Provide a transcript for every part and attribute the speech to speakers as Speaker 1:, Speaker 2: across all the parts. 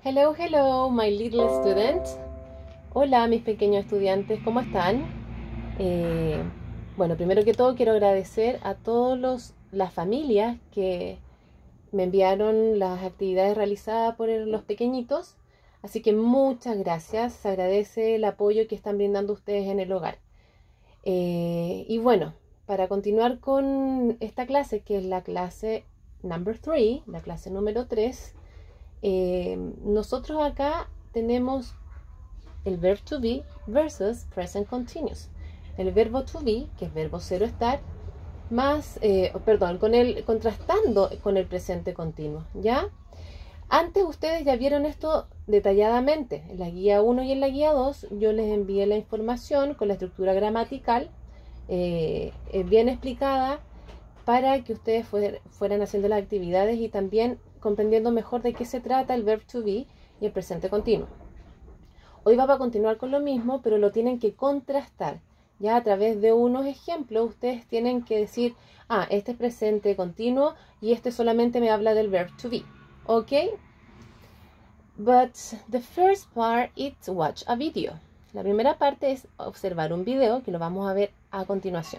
Speaker 1: Hello, hello, my little student. Hola, mis pequeños estudiantes, ¿cómo están? Eh, bueno, primero que todo quiero agradecer a todas las familias que me enviaron las actividades realizadas por los pequeñitos. Así que muchas gracias, se agradece el apoyo que están brindando ustedes en el hogar. Y bueno, para continuar con esta clase, que es la clase number 3, la clase número 3, nosotros acá tenemos el verb to be versus present continuous. El verbo to be, que es verbo cero estar, más, contrastando con el presente continuo, ¿ya? Antes ustedes ya vieron esto detalladamente. En la guía 1 y en la guía 2 yo les envié la información con la estructura gramatical bien explicada para que ustedes fueran haciendo las actividades y también comprendiendo mejor de qué se trata el verb to be y el presente continuo. Hoy vamos a continuar con lo mismo, pero lo tienen que contrastar. Ya a través de unos ejemplos, ustedes tienen que decir, este es presente continuo y este solamente me habla del verb to be. ¿Ok? But the first part is watch a video. La primera parte es observar un video que lo vamos a ver a continuación.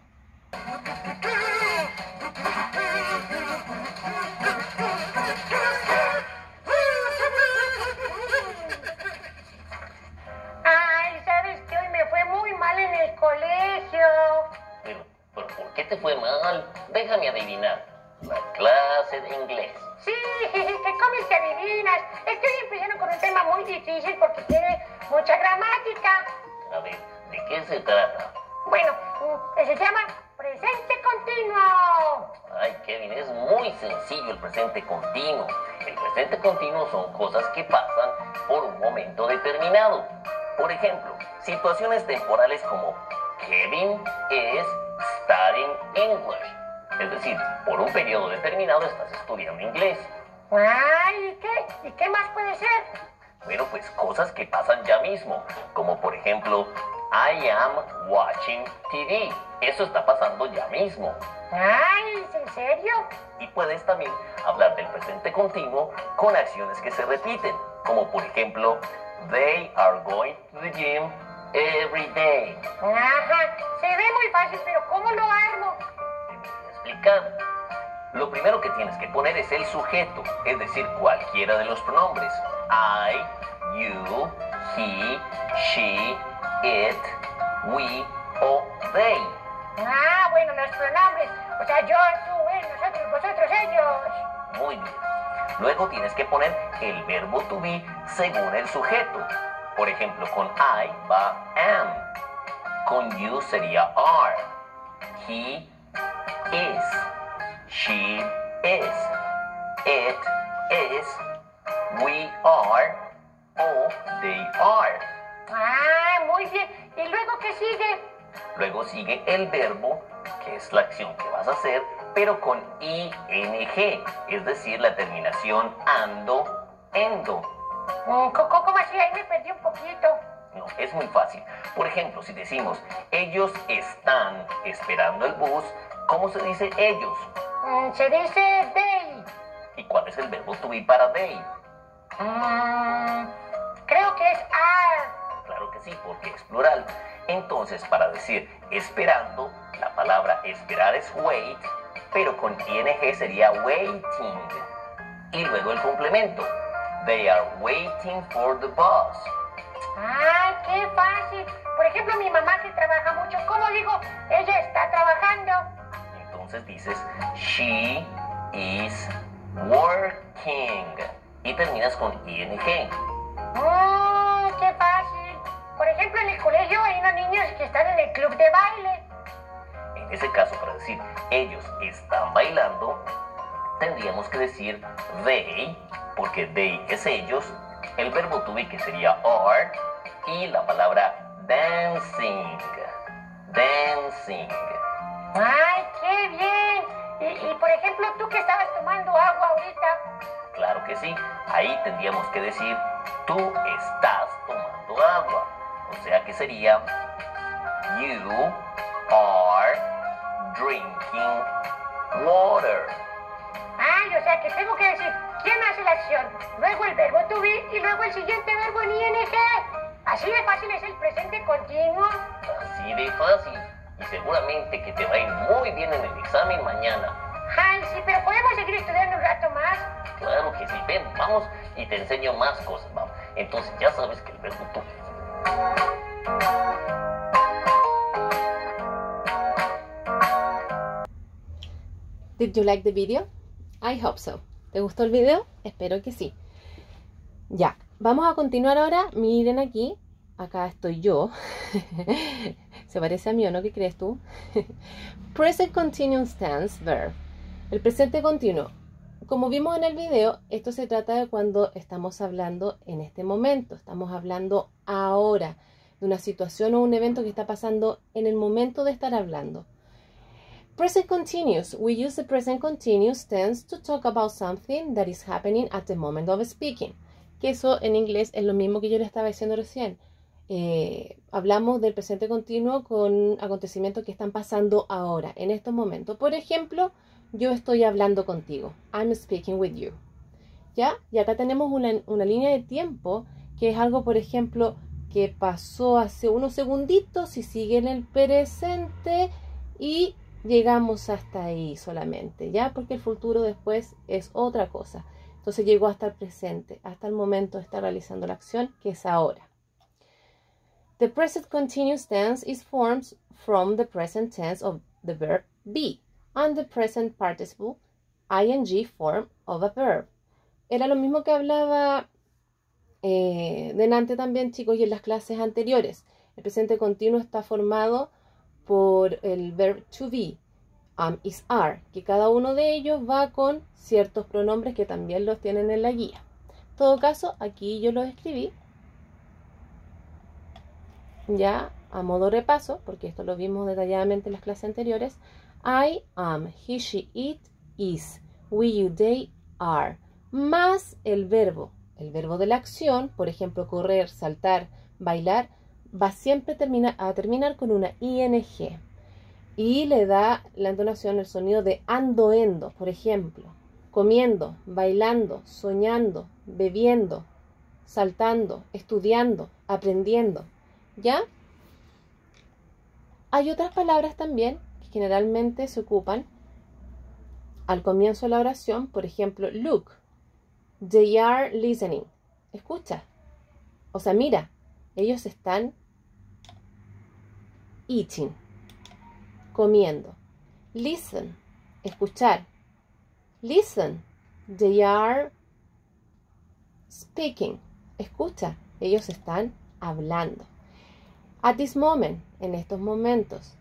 Speaker 2: En el colegio.
Speaker 3: Pero ¿por qué te fue mal? Déjame adivinar. La clase de inglés.
Speaker 2: Sí, ¿cómo es que adivinas? Estoy empezando con un tema muy difícil porque tiene mucha gramática.
Speaker 3: A ver, ¿de qué se trata?
Speaker 2: Bueno, se llama presente continuo.
Speaker 3: Ay, Kevin, es muy sencillo el presente continuo. El presente continuo son cosas que pasan por un momento determinado. Por ejemplo, situaciones temporales como Kevin is studying English. Es decir, por un periodo determinado estás estudiando inglés.
Speaker 2: Ay, ¿y qué más puede ser?
Speaker 3: Bueno, pues cosas que pasan ya mismo. Como por ejemplo, I am watching TV. Eso está pasando ya mismo.
Speaker 2: Ay, ¿en serio?
Speaker 3: Y puedes también hablar del presente continuo con acciones que se repiten. Como por ejemplo, they are going to the gym every day.
Speaker 2: Ajá, se ve muy fácil, pero ¿cómo lo armo?
Speaker 3: Te voy a explicar. Lo primero que tienes que poner es el sujeto, es decir, cualquiera de los pronombres. I, you, he, she, it, we o they.
Speaker 2: Bueno, los pronombres. O sea, yo, tú, él, nosotros, vosotros, ellos.
Speaker 3: Muy bien. Luego tienes que poner el verbo to be según el sujeto. Por ejemplo, con I va am. Con you sería are. He is. She is. It is. We are. O they are.
Speaker 2: Muy bien. ¿Y luego qué sigue?
Speaker 3: Luego sigue el verbo, que es la acción que vas a hacer, pero con ing, es decir, la terminación ando, endo.
Speaker 2: ¿Cómo así? Ahí me perdí un poquito.
Speaker 3: No, es muy fácil. Por ejemplo, si decimos, ellos están esperando el bus, ¿cómo se dice ellos?
Speaker 2: Se dice they.
Speaker 3: ¿Y cuál es el verbo to be para they?
Speaker 2: Creo que es are.
Speaker 3: Claro que sí, porque es plural. Entonces, para decir esperando, la palabra esperar es wait, pero con ing sería waiting. Y luego el complemento. They are waiting for the bus.
Speaker 2: ¡Qué fácil! Por ejemplo, mi mamá que trabaja mucho, ¿cómo digo? Ella está trabajando.
Speaker 3: Entonces dices, she is working. Y terminas con ing.
Speaker 2: ¡Qué fácil! Por ejemplo, en el colegio hay unos niños que están en el club de baile.
Speaker 3: En ese caso, para decir ellos están bailando, tendríamos que decir they, porque they es ellos, el verbo to be que sería are, y la palabra dancing. Dancing.
Speaker 2: ¡Ay, qué bien! Y por ejemplo, tú que estabas tomando agua ahorita.
Speaker 3: Claro que sí. Ahí tendríamos que decir tú estás tomando agua. O sea que sería you are drinking water.
Speaker 2: O sea que tengo que decir ¿quién hace la acción? Luego el verbo to be y luego el siguiente verbo en ing. Así de fácil es el presente continuo.
Speaker 3: Así de fácil. Y seguramente que te va a ir muy bien en el examen mañana.
Speaker 2: Ay, sí, pero podemos seguir estudiando un rato más.
Speaker 3: Claro que sí, ven, vamos y te enseño más cosas, vamos. Entonces ya sabes que el verbo to be.
Speaker 1: Did you like the video? I hope so. ¿Te gustó el video? Espero que sí. Ya, vamos a continuar ahora. Miren aquí. Acá estoy yo. Se parece a mí, ¿o no? ¿Qué crees tú? Present Continuous Tense Verb. El presente continuo. Como vimos en el video, esto se trata de cuando estamos hablando en este momento. Estamos hablando ahora de una situación o un evento que está pasando en el momento de estar hablando. Present continuous. We use the present continuous tense to talk about something that is happening at the moment of speaking. Que eso en inglés es lo mismo que yo le estaba diciendo recién. Hablamos del presente continuo con acontecimientos que están pasando ahora, en estos momentos. Por ejemplo, yo estoy hablando contigo. I'm speaking with you. ¿Ya? Y acá tenemos una línea de tiempo que es algo, por ejemplo, que pasó hace unos segunditos y sigue en el presente y llegamos hasta ahí solamente, ¿ya? Porque el futuro después es otra cosa. Entonces llegó hasta el presente, hasta el momento de estar realizando la acción, que es ahora. The present continuous tense is formed from the present tense of the verb be and the present participle ing form of a verb. Era lo mismo que hablaba delante también, chicos, y en las clases anteriores. El presente continuo está formado por el verb to be, is, are, que cada uno de ellos va con ciertos pronombres que también los tienen en la guía. En todo caso, aquí yo los escribí, ya a modo repaso, porque esto lo vimos detalladamente en las clases anteriores. I, am, he, she, it, is, we, you, they, are, más el verbo de la acción, por ejemplo, correr, saltar, bailar, va siempre a terminar con una ing y le da la entonación, el sonido de ando-endo, por ejemplo, comiendo, bailando, soñando, bebiendo, saltando, estudiando, aprendiendo, ¿ya? Hay otras palabras también que generalmente se ocupan al comienzo de la oración, por ejemplo, look, they are listening, escucha, o sea, mira, ellos están eating, comiendo. Listen, escuchar. Listen, they are speaking. Escucha, ellos están hablando. At this moment, en estos momentos.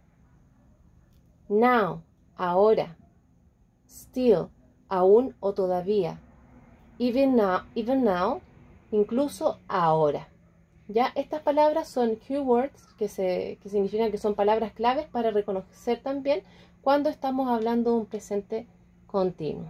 Speaker 1: Now, ahora. Still, aún o todavía. Even now, incluso ahora. Ya, estas palabras son keywords que significan que son palabras claves para reconocer también cuando estamos hablando de un presente continuo.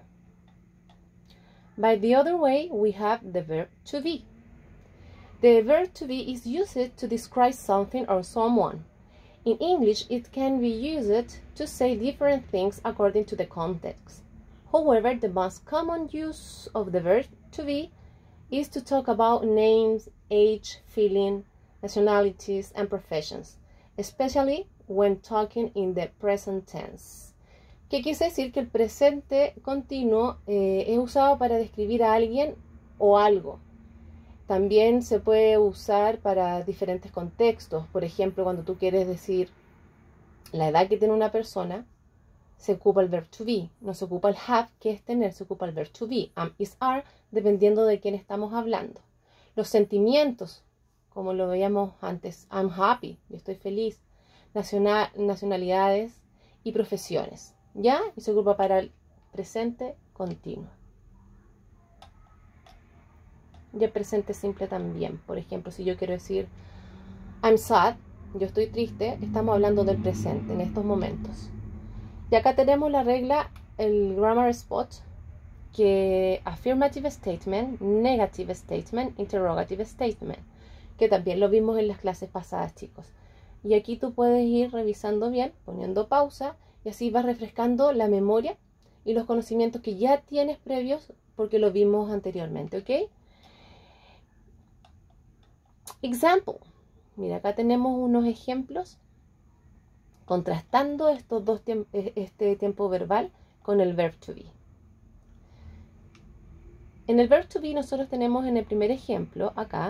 Speaker 1: By the other way, we have the verb to be. The verb to be is used to describe something or someone. In English, it can be used to say different things according to the context. However, the most common use of the verb to be is to talk about names, age, feeling, nationalities, and professions, especially when talking in the present tense. ¿Qué quiere decir? Que el presente continuo es usado para describir a alguien o algo. También se puede usar para diferentes contextos. Por ejemplo, cuando tú quieres decir la edad que tiene una persona, se ocupa el verb to be. No se ocupa el have, que es tener, se ocupa el verb to be. Am, is, are, dependiendo de quién estamos hablando. Los sentimientos, como lo veíamos antes. I'm happy, yo estoy feliz. Nacionalidades y profesiones. ¿Ya? Y se ocupa para el presente continuo. Y el presente simple también. Por ejemplo, si yo quiero decir I'm sad, yo estoy triste, estamos hablando del presente en estos momentos. Y acá tenemos la regla, el grammar spot, que affirmative statement, negative statement, interrogative statement, que también lo vimos en las clases pasadas, chicos. Y aquí tú puedes ir revisando bien, poniendo pausa, y así vas refrescando la memoria y los conocimientos que ya tienes previos porque lo vimos anteriormente, ¿ok? Example. Mira, acá tenemos unos ejemplos contrastando este tiempo verbal con el verb to be. En el verb to be nosotros tenemos en el primer ejemplo, acá,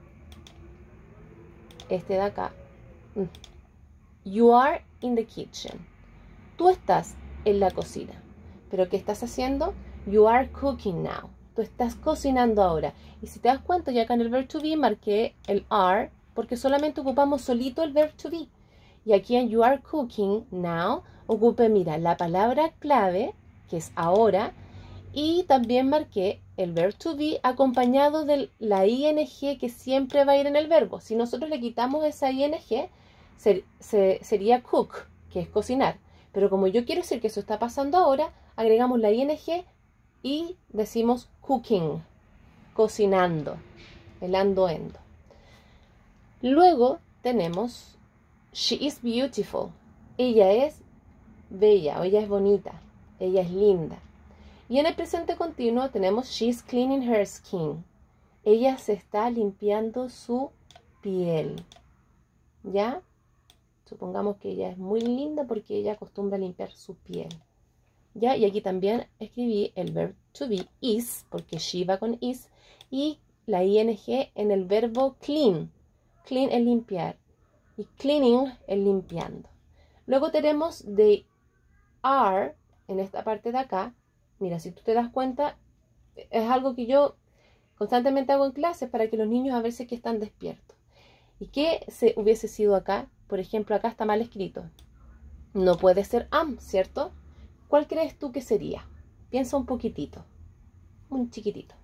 Speaker 1: este de acá, you are in the kitchen. Tú estás en la cocina. ¿Pero qué estás haciendo? You are cooking now. Tú estás cocinando ahora. Y si te das cuenta, ya acá en el verb to be marqué el are, porque solamente ocupamos solito el verb to be. Y aquí en you are cooking now, ocupé, mira, la palabra clave, que es ahora, y también marqué el verb to be acompañado de la ing que siempre va a ir en el verbo. Si nosotros le quitamos esa ing, sería cook, que es cocinar. Pero como yo quiero decir que eso está pasando ahora, agregamos la ing y decimos cooking, cocinando, el ando, endo. Luego tenemos she is beautiful. Ella es bella, o ella es bonita, ella es linda. Y en el presente continuo tenemos she's cleaning her skin. Ella se está limpiando su piel. ¿Ya? Supongamos que ella es muy linda porque ella acostumbra a limpiar su piel. ¿Ya? Y aquí también escribí el verb to be is, porque she va con is, y la ing en el verbo clean. Clean es limpiar y cleaning es limpiando. Luego tenemos they are en esta parte de acá. Mira, si tú te das cuenta, es algo que yo constantemente hago en clases para que los niños a ver si que están despiertos. ¿Y qué se hubiese sido acá? Por ejemplo, acá está mal escrito. No puede ser am, ¿cierto? ¿Cuál crees tú que sería? Piensa un poquitito, un chiquitito.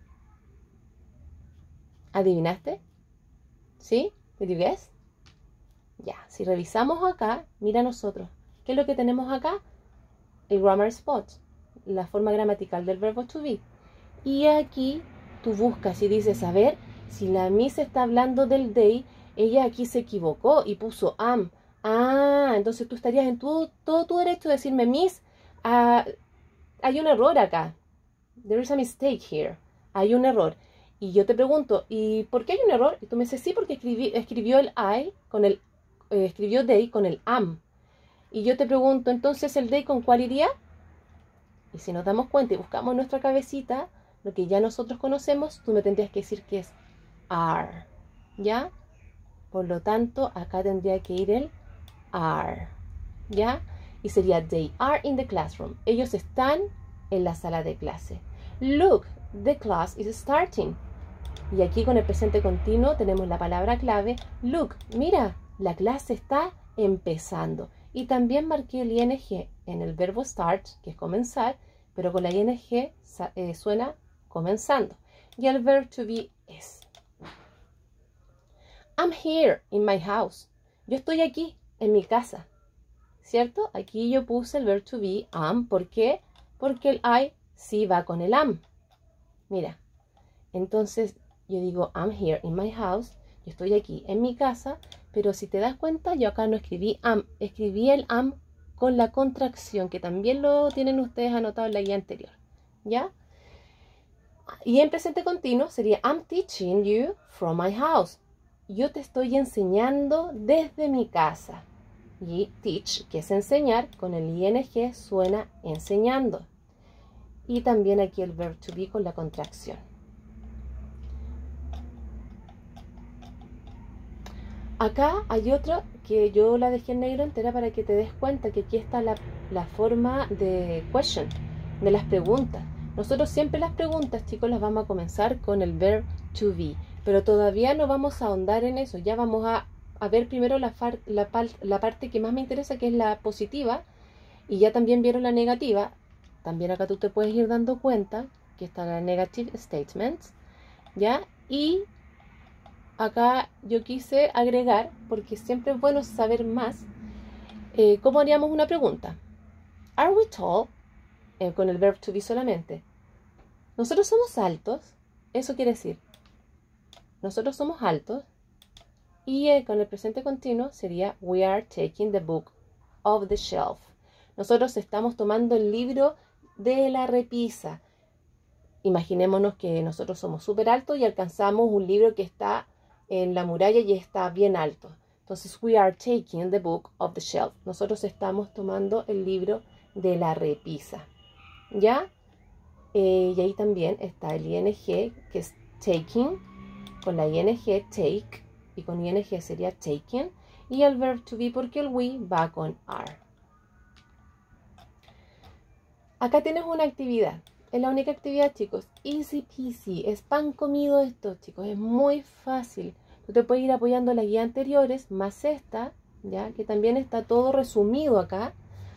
Speaker 1: ¿Adivinaste? ¿Sí? ¿Did you guess? Ya, si revisamos acá, mira nosotros. ¿Qué es lo que tenemos acá? El grammar spot, la forma gramatical del verbo to be. Y aquí tú buscas y dices, a ver, si la Miss está hablando del day, ella aquí se equivocó y puso am. Ah, entonces tú estarías en todo tu derecho de decirme, Miss, hay un error acá. There is a mistake here. Hay un error. Y yo te pregunto, ¿y por qué hay un error? Y tú me dices, sí, porque escribió el I con el, escribió day con el am. Y yo te pregunto, entonces, ¿el day con cuál iría? Y si nos damos cuenta y buscamos en nuestra cabecita, lo que ya nosotros conocemos, tú me tendrías que decir que es are. ¿Ya? Por lo tanto, acá tendría que ir el are. ¿Ya? Y sería they are in the classroom. Ellos están en la sala de clase. Look, the class is starting. Y aquí con el presente continuo tenemos la palabra clave. Look, mira, la clase está empezando. Y también marqué el ing en el verbo start, que es comenzar, pero con la ing suena comenzando. Y el verb to be es. I'm here in my house. Yo estoy aquí, en mi casa. ¿Cierto? Aquí yo puse el verb to be, am. ¿Por qué? Porque el I sí va con el am. Mira. Entonces yo digo I'm here in my house. Yo estoy aquí en mi casa. Pero si te das cuenta, yo acá no escribí am. Escribí el am con la contracción, que también lo tienen ustedes anotado en la guía anterior. ¿Ya? Y en presente continuo sería I'm teaching you from my house. Yo te estoy enseñando desde mi casa. Y teach, que es enseñar, con el ing suena enseñando. Y también aquí el verb to be con la contracción. Acá hay otro que yo la dejé en negro entera para que te des cuenta que aquí está la forma de question, de las preguntas. Nosotros siempre las preguntas, chicos, las vamos a comenzar con el verb to be. Pero todavía no vamos a ahondar en eso. Ya vamos a ver primero la parte que más me interesa, que es la positiva. Y ya también vieron la negativa. También acá tú te puedes ir dando cuenta que está la negative statements. ¿Ya? Y acá yo quise agregar, porque siempre es bueno saber más, cómo haríamos una pregunta. Are we tall? Con el verb to be solamente. ¿Nosotros somos altos? Eso quiere decir, nosotros somos altos. Y con el presente continuo sería we are taking the book of the shelf. Nosotros estamos tomando el libro de la repisa. imaginémonos que nosotros somos súper altos y alcanzamos un libro que está en la muralla y está bien alto. Entonces, we are taking the book off the shelf. Nosotros estamos tomando el libro de la repisa. ¿Ya? Y ahí también está el ing, que es taking, con la ing, take, y con ing sería taken, y el verb to be porque el we va con are. Acá tienes una actividad. Es la única actividad, chicos. Easy peasy. Es pan comido esto, chicos. Es muy fácil. Tú te puedes ir apoyando las guías anteriores, más esta, ya que también está todo resumido acá.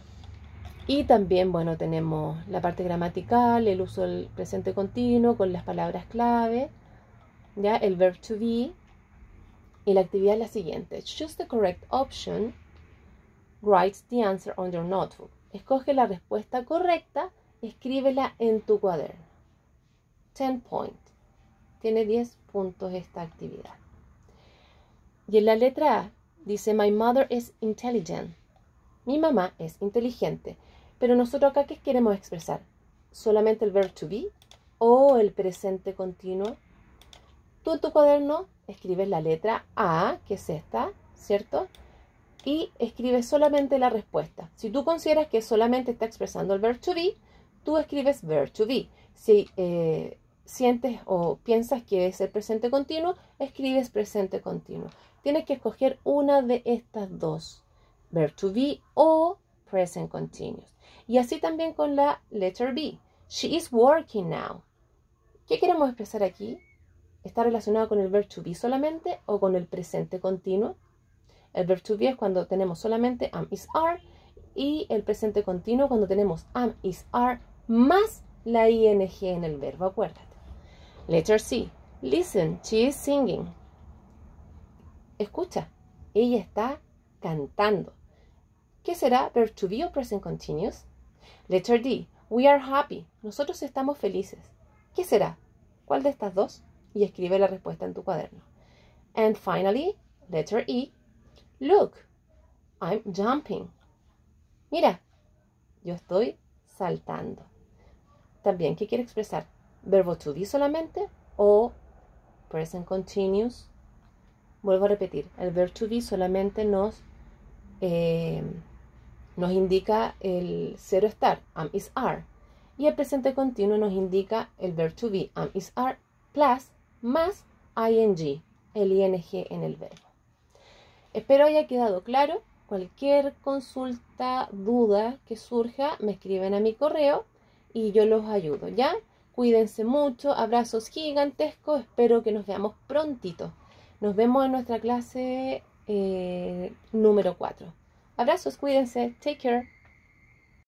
Speaker 1: Y también, bueno, tenemos la parte gramatical, el uso del presente continuo con las palabras clave, ya, el verb to be. Y la actividad es la siguiente. Choose the correct option. Write the answer on your notebook. Escoge la respuesta correcta, escríbela en tu cuaderno. 10 points. Tiene 10 puntos esta actividad. Y en la letra A dice, my mother is intelligent. Mi mamá es inteligente. Pero nosotros acá, ¿qué queremos expresar? ¿Solamente el verb to be o el presente continuo? Tú en tu cuaderno escribes la letra A, que es esta, ¿cierto? Y escribes solamente la respuesta. Si tú consideras que solamente está expresando el verb to be, tú escribes verb to be. Si sientes o piensas que es el presente continuo, escribes presente continuo. Tienes que escoger una de estas dos, verb to be o present continuous. Y así también con la letter B. She is working now. ¿Qué queremos expresar aquí? ¿Está relacionado con el verb to be solamente o con el presente continuo? El verb to be es cuando tenemos solamente am, is, are, y el presente continuo cuando tenemos am, is, are más la ing en el verbo, acuérdate. Letter C. Listen, she is singing. Escucha, ella está cantando. ¿Qué será, verb to be o present continuous? Letter D. We are happy. Nosotros estamos felices. ¿Qué será? ¿Cuál de estas dos? Y escribe la respuesta en tu cuaderno. And finally, letter E. Look, I'm jumping. Mira, yo estoy saltando. También, ¿qué quiere expresar? ¿Verbo to be solamente o present continuous? Vuelvo a repetir, el verbo to be solamente nos indica el ser o estar, am, is, are. Y el presente continuo nos indica el verbo to be, am, is, are, plus, más ing, el ing en el verbo. Espero haya quedado claro. Cualquier consulta, duda que surja, me escriben a mi correo y yo los ayudo, ¿ya? Cuídense mucho, abrazos gigantescos, espero que nos veamos prontito. Nos vemos en nuestra clase número 4. Abrazos, cuídense, take care.